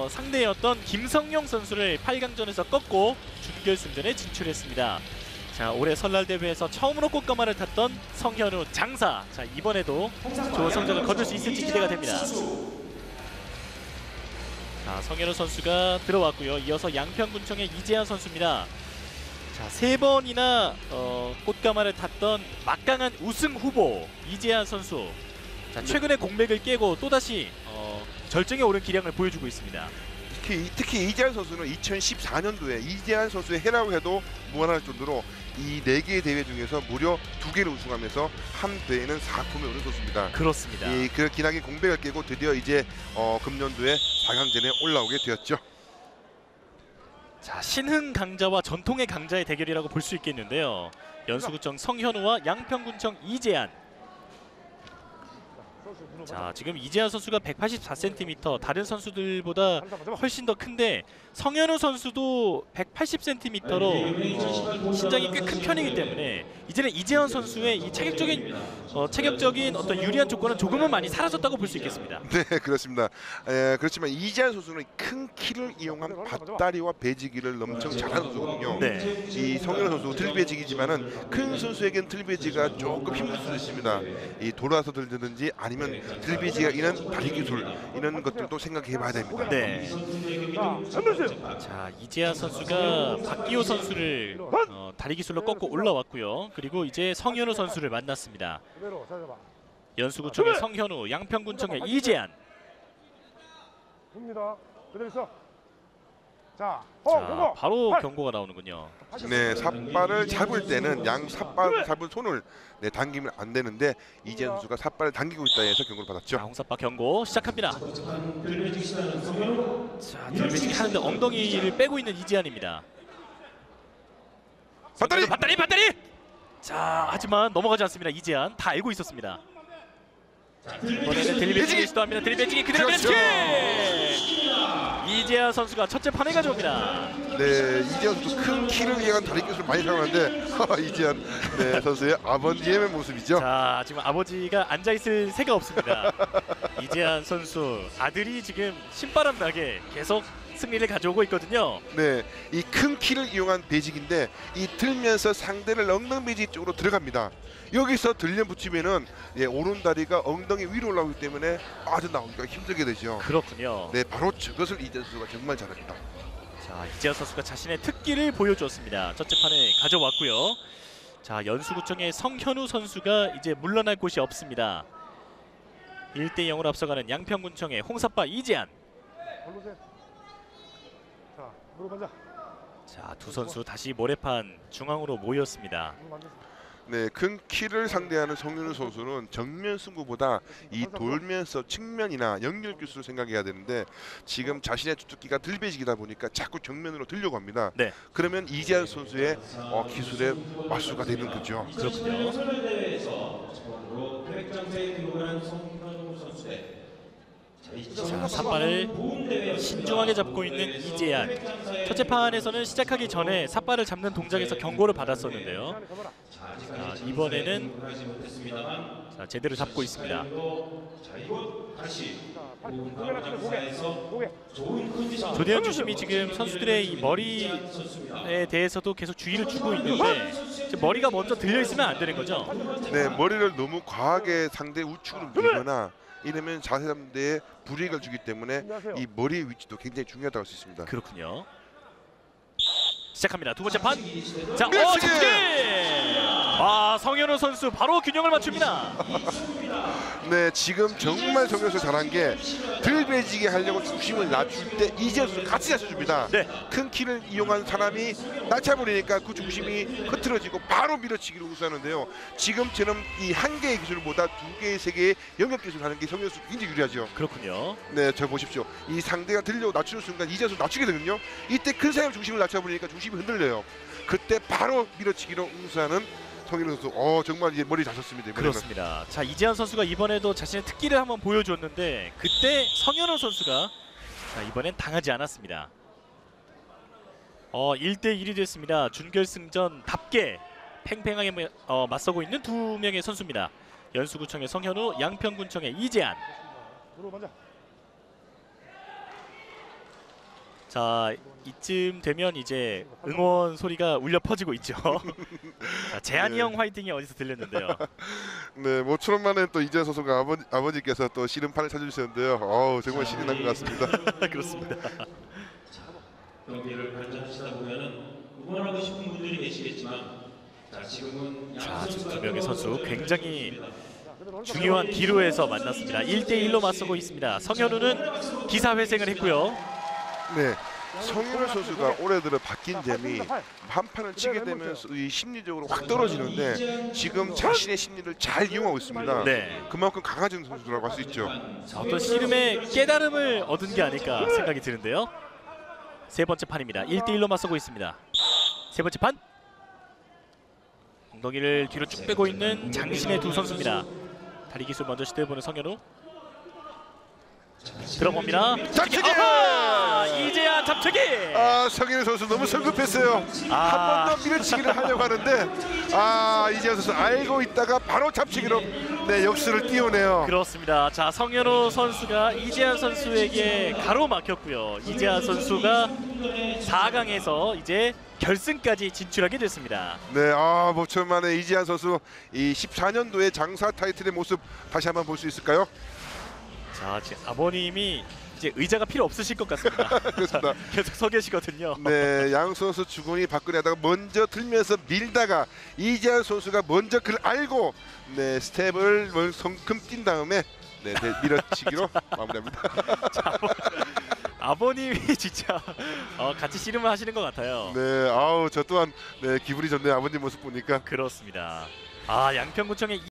상대였던 김성용 선수를 8강전에서 꺾고 준결승전에 진출했습니다. 자, 올해 설날 대회에서 처음으로 꽃가마를 탔던 성현우 장사. 자, 이번에도 좋은 성적을 거둘 수 있을지 기대가 됩니다. 자, 성현우 선수가 들어왔고요. 이어서 양평군청의 이재한 선수입니다. 자, 3번이나 꽃가마를 탔던 막강한 우승 후보 이재한 선수. 자, 최근에 공백을 깨고 또다시 절정에 오른 기량을 보여주고 있습니다. 특히 이재한 선수는 2014년도에 이재한 선수의 해라고 해도 무관할 정도로 이 4개의 대회 중에서 무려 2개를 우승하면서 한 대회는 4품에 오른 선수입니다. 그렇습니다. 그 기나긴 공백을 깨고 드디어 이제 금년도에 4강전에 올라오게 되었죠. 자, 신흥 강자와 전통의 강자의 대결이라고 볼 수 있겠는데요. 연수구청 성현우와 양평군청 이재한. 자, 지금 이재한 선수가 184cm, 다른 선수들보다 훨씬 더 큰데 성현우 선수도 180cm로 신장이 꽤 큰 편이기 때문에 이제는 이재한 선수의 이 체격적인 어떤 유리한 조건은 조금은 많이 사라졌다고 볼 수 있겠습니다. 네, 그렇습니다. 그렇지만 이재한 선수는 큰 키를 이용한 밭다리와 배지기를 엄청 잘하는 선수거든요. 네. 이 성현우 선수 들배지기지만은 큰 선수에겐 들배지가 조금 힘들 수 있습니다. 이 돌아서 들든지 아니면 들배지가 이런 다리 기술 이런 것들도 생각해봐야 됩니다. 네. 자, 이재한 선수가 박기호 선수를 다리 기술로 꺾고 올라왔고요. 그리고 이제 성현우 선수를 만났습니다. 연수구청의 성현우, 양평군청의 이재한. 자, 바로 경고가 나오는군요. 네, 삿발을 잡을 때는 양 삿발 잡은 손을 당기면 안 되는데 이재한 선수가 삿발을 당기고 있다 해서 경고를 받았죠. 자, 홍사빠 경고 시작합니다. 자, 들배지기 하는데 엉덩이를 빼고 있는 이재한입니다. 밧다리! 자, 하지만 넘어가지 않습니다. 이재한 다 알고 있었습니다. 이번에는 들배지기 시도합니다. 들배지기 그대로 그렇죠. 배치기! 이재한 선수가 첫째 판을 가져옵니다. 네, 이재한 선수 큰 키를 이용한 다리 기술을 많이 사용하는데 이재한 선수의 아버지의 모습이죠. 자, 지금 아버지가 앉아있을 새가 없습니다. 이재한 선수 아들이 지금 신바람 나게 계속 승리를 가져오고 있거든요. 네, 이 큰 키를 이용한 배직인데 이 들면서 상대를 엉덩이 배직 쪽으로 들어갑니다. 여기서 들려붙이면은 오른다리가 엉덩이 위로 올라오기 때문에 아주 나오기가 힘들게 되죠. 그렇군요. 네, 바로 저것을 이재한 선수가 정말 잘합니다. 자, 이재한 선수가 자신의 특기를 보여주었습니다. 첫째 판을 가져왔고요. 자, 연수구청의 성현우 선수가 이제 물러날 곳이 없습니다. 1대0으로 앞서가는 양평군청의 홍사빠 이재한. 자, 두 선수 다시 모래판 중앙으로 모였습니다. 네, 큰 키를 상대하는 성현우 선수는 정면 승부보다 이 돌면서 측면이나 연결 기술을 생각해야 되는데 지금 자신의 주특기가 들배지기다 보니까 자꾸 정면으로 들려고 합니다. 네. 그러면 이재한 선수의 기술에 맞수가 되는 거죠. 그렇군요. 자, 삿발을 신중하게 잡고 있는 이재한. 첫째 판에서는 시작하기 전에 삿발을 잡는 동작에서 경고를 받았었는데요. 자, 이번에는 제대로 잡고 있습니다. 조대현 주심이 지금 선수들의 이 머리에 대해서도 계속 주의를 주고 있는데 머리가 먼저 들려 있으면 안 되는 거죠. 네, 머리를 너무 과하게 상대 우측으로 밀거나 이러면 자세 잡는 데에 불이익을 주기 때문에 이 머리의 위치도 굉장히 중요하다고 할 수 있습니다. 그렇군요. 시작합니다. 두 번째 판. 자, 밀치기! 잡기! 아, 성현우 선수 바로 균형을 맞춥니다. 네, 지금 정말 성현우 선수 잘한 게 들배지기 하려고 중심을 낮출 때 이재한 선수 같이 낮춰줍니다. 네. 큰 키를 이용한 사람이 낮춰버리니까 그 중심이 흐트러지고 바로 밀어치기로 우수하는데요. 지금처럼 이 한 개의 기술보다 2개의 3개의 영역 기술을 하는 게 성현우 선수 굉장히 유리하죠. 그렇군요. 네, 저 보십시오. 이 상대가 들려고 낮추는 순간 이재한 선수 낮추게 되거든요. 이때 큰 사람 중심을 낮춰버리니까 중심이 흔들려요. 그때 바로 밀어치기로 우수하는 성현우 선수. 정말 이제 머리 잘 썼습니다. 이번에는. 그렇습니다. 자, 이재한 선수가 이번에도 자신의 특기를 한번 보여줬는데 그때 성현우 선수가 이번엔 당하지 않았습니다. 1대1이 됐습니다. 준결승전답게 팽팽하게 맞서고 있는 두 명의 선수입니다. 연수구청의 성현우, 양평군청의 이재한. 자, 이쯤 되면 이제 응원 소리가 울려 퍼지고 있죠. 자, 재한이 네. 형 화이팅이 어디서 들렸는데요. 네, 모처럼 만에 또 이재현 선수가 아버지께서 또 씨름판을 찾아주셨는데요. 어우, 정말 신이 난 것 같습니다. 그렇습니다. 경기를 관전하시다 보면은 응원하고 싶은 분들이 계시겠지만 자 지금은 자, 지금 두 명의 선수 굉장히 중요한 기로에서 만났습니다. 1대1로 맞서고 있습니다. 성현우는 기사회생을 했고요. 네, 성현우 선수가 올해 들어 바뀐 점이 한 판을 치게 되면서 이 심리적으로 확 떨어지는데 지금 자신의 심리를 잘 이용하고 있습니다. 네. 그만큼 강해진 선수라고 할 수 있죠. 자, 어떤 씨름의 깨달음을 얻은 게 아닐까 생각이 드는데요. 세 번째 판입니다. 1대1로 맞서고 있습니다. 세 번째 판. 엉덩이를 뒤로 쭉 빼고 있는 장신의 두 선수입니다. 다리 기술 먼저 시도해보는 성현우. 들어봅니다. 잡치기! 아하! 이제야 잡치기! 아, 성현우 선수 너무 성급했어요. 한 번 더 밀어치기를 하려고 하는데 이재현 선수 알고 있다가 바로 잡치기로 네, 역수를 띄우네요. 그렇습니다. 자, 성현우 선수가 이재한 선수에게 가로막혔고요. 이재한 선수가 4강에서 이제 결승까지 진출하게 됐습니다. 네, 모처럼 만에 이재한 선수 이 14년도의 장사 타이틀의 모습 다시 한번 볼 수 있을까요? 자, 지금 아버님이 이제 의자가 필요 없으실 것 같습니다. 그렇습니다. 계속 서 계시거든요. 네, 양 선수 주거니 받거니 하다가 먼저 들면서 밀다가 이재한 선수가 먼저 그를 알고 네, 스텝을 성큼 뛴 다음에 네, 밀어치기로 마무리합니다. 자, 아버님이 진짜 같이 씨름을 하시는 것 같아요. 네, 저 또한 네, 기분이 좋네요. 아버님 모습 보니까. 그렇습니다. 양평구청의